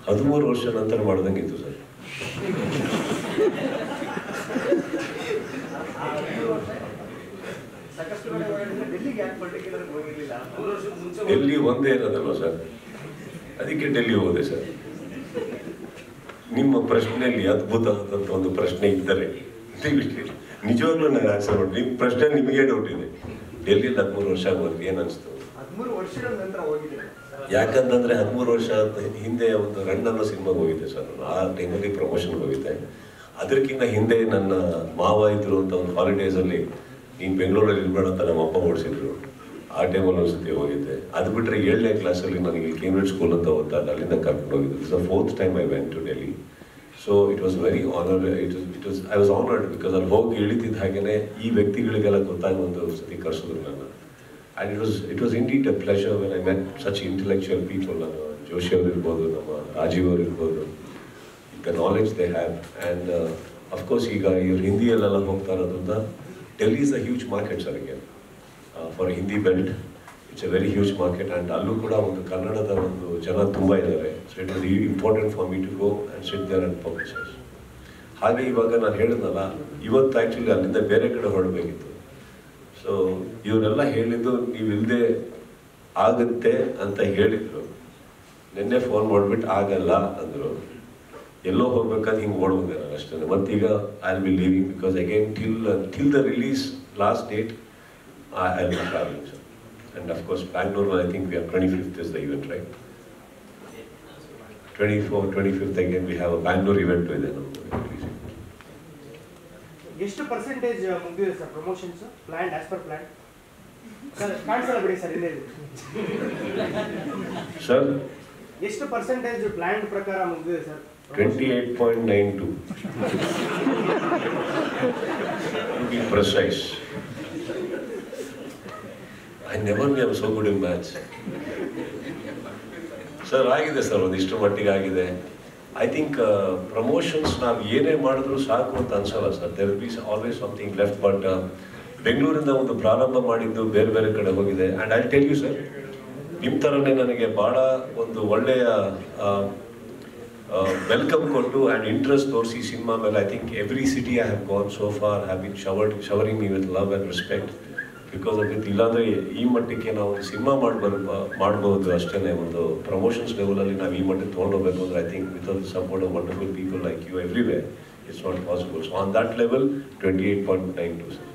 13 ವರ್ಷ ನಂತರ ಮಾಡ್ದಂಗಿತ್ತು ಸರ್. ಡೆಲ್ಲಿ ಒಂದೇ ಇರೋದಲ್ವ ಸರ್, ಅದಕ್ಕೆ ಡೆಲ್ಲಿ ಹೋದೆ ಸರ್. ನಿಮ್ಮ ಪ್ರಶ್ನೆಯಲ್ಲಿ ಅದ್ಭುತವಾದಂಥ ಒಂದು ಪ್ರಶ್ನೆ ಇದ್ದರೆ ನಿಜವಾಗ್ಲೂ ನಾನು ಆನ್ಸರ್ ಮಾಡಿ. ನಿಮ್ಮ ಪ್ರಶ್ನೆ ನಿಮಗೆ ಡೌಟ್ ಇದೆ. ಡೆಲ್ಲಿಯಲ್ಲಿ 13 ವರ್ಷ ಆಗೋದು ಏನು ಅನಿಸ್ತು? 13 ವರ್ಷಗಳ ನಂತರ ಹೋಗಿದೆ. ಯಾಕಂತಂದ್ರೆ 13 ವರ್ಷ ಹಿಂದೆ ಒಂದು ರನ್ ಅನ್ನೋ ಸಿನಿಮಾಗೆ ಹೋಗಿದ್ದೆ ಸರ್. ಆ ಟೈಮಲ್ಲಿ ಪ್ರಮೋಷನ್ಗೆ ಹೋಗಿದ್ದೆ. ಅದಕ್ಕಿಂತ ಹಿಂದೆ ನನ್ನ ಮಾವ ಇದ್ರು ಅಂತ ಒಂದು ಹಾಲಿಡೇಸಲ್ಲಿ ನೀನು ಬೆಂಗಳೂರಲ್ಲಿ ಇರ್ಬೇಡ ಅಂತ ನಮ್ಮ ಅಪ್ಪ ಓಡಿಸಿದ್ರು. ಆ ಟೈಮಲ್ಲಿ ಒಂದ್ಸತಿ ಹೋಗಿದ್ದೆ. ಅದು ಬಿಟ್ಟರೆ 7ನೇ ಕ್ಲಾಸಲ್ಲಿ ನನಗೆ ಕೇಂಬ್ರಿಡ್ಜ್ ಸ್ಕೂಲ್ ಅಂತ ಓದ್ತಾ ಅಲ್ಲಿಂದ ಕರ್ಕೊಂಡು ಹೋಗಿದ್ದು. It's the 4th time I went to Delhi. So it was very honour. I was honoured because ಅಲ್ಲಿ ಹೋಗಿ ಇಳಿತಿದ್ದ ಹಾಗೆಯೇ ಈ ವ್ಯಕ್ತಿಗಳಿಗೆಲ್ಲ ಗೊತ್ತಾಗಿ ಒಂದು ಸತಿ ಕರೆಸಿದ್ರು ನನ್ನ. And it was indeed a pleasure when I met such intellectual people. ನಾನು ಜೋಶಿ ಅವರು ಇರ್ಬೋದು, ನಮ್ಮ ರಾಜೀವ್ ಅವರು ಇರ್ಬೋದು, the knowledge they have. And of course ಈಗ ಇವ್ರು ಹಿಂದಿಯಲ್ಲೆಲ್ಲ ಹೋಗ್ತಾ ಇರೋದ್ರಿಂದ Delhi is a huge market sir. ಈಗ for Hindi belt it's a very huge market. And ಅಲ್ಲೂ ಕೂಡ ಒಂದು ಕನ್ನಡದ ಒಂದು ಜನ ತುಂಬ ಇದ್ದಾರೆ. So it was important for me to go and sit there and publishers. ಹಾಗೆ ಇವಾಗ ನಾನು ಹೇಳಿದ್ನಲ್ಲ, ಇವತ್ತು ಆ್ಯಕ್ಚುಲಿ ಅಲ್ಲಿಂದ ಬೇರೆ ಕಡೆ ಹೊರಡಬೇಕಿತ್ತು. ಸೊ ಇವರೆಲ್ಲ ಹೇಳಿದ್ದು ನೀವು ಇಲ್ಲದೆ ಆಗುತ್ತೆ ಅಂತ ಹೇಳಿದರು. ನಿನ್ನೆ ಫೋನ್ ಮಾಡಿಬಿಟ್ಟು ಆಗಲ್ಲ ಅಂದರು. ಎಲ್ಲೋ ಹೋಗ್ಬೇಕಾದ್ರೆ ಹಿಂಗೆ ಓಡೋದೆ ನಾನು ಅಷ್ಟೇ. ಮತ್ತೀಗ I will be leaving because again till the release last date I will be travelling sir. And of course Bangalore I think we are 25th is the event, right? 24th, 25th again we have a Bangalore event ಇದೆ ನಮ್ಮದು. ಎಷ್ಟು percentage ಮುಗಿದಿದೆ sir promotions plan as per plan? Sir ಕಾಣಿಸಲ್ಲ ಬಿಡಿ sir, ಇಲ್ಲೇ sir ಎಷ್ಟು percentage plan ಪ್ರಕಾರ ಮುಗಿದಿದೆ sir? 28.92 to be precise. I never knew I was so good in maths. Sir ಆಗಿದೆ ಸರ್, ಒಂದಿಷ್ಟು ಮಟ್ಟಿಗೆ ಆಗಿದೆ. ಐ ಥಿಂಕ್ ಪ್ರಮೋಷನ್ಸ್ ನಾವು ಏನೇ ಮಾಡಿದ್ರು ಸಾಕು ಅಂತ ಅನ್ಸಲ್ಲ sir. There will be always something left. But ಬೆಂಗಳೂರಿಂದ ಒಂದು ಪ್ರಾರಂಭ ಮಾಡಿದ್ದು ಬೇರೆ ಬೇರೆ ಕಡೆ ಹೋಗಿದೆ. And I tell you sir, ನಿಮ್ಮ ಥರನೇ ನನಗೆ ಭಾಳ ಒಂದು ಒಳ್ಳೆಯ ವೆಲ್ಕಮ್ ಕೊಟ್ಟು ಆ್ಯಂಡ್ ಇಂಟ್ರೆಸ್ಟ್ ತೋರಿಸಿ ಸಿನಿಮಾ ಮೇಲೆ. I think every city I have gone so far have been showering me with love and respect because of it. ಇಲ್ಲಾಂದರೆ ಈ ಮಟ್ಟಕ್ಕೆ ನಾವು ಒಂದು ಸಿನಿಮಾ ಮಾಡ್ಬೋದು ಅಷ್ಟೇ. ಒಂದು ಪ್ರಮೋಷನ್ಸ್ ಲೆವೆಲಲ್ಲಿ ನಾವು ಈ ಮಟ್ಟಕ್ಕೆ ತೊಗೊಂಡೋಗ್ಬೇಕು ಅಂದರೆ I think with the support of wonderful people like you everywhere it's not possible. So on that level 28.92 sir.